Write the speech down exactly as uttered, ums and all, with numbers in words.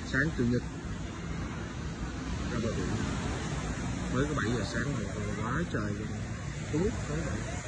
Sáng Chủ nhật ra bờ biển mới có bảy giờ sáng mà còn quá trời luôn. Tuốt tới vậy.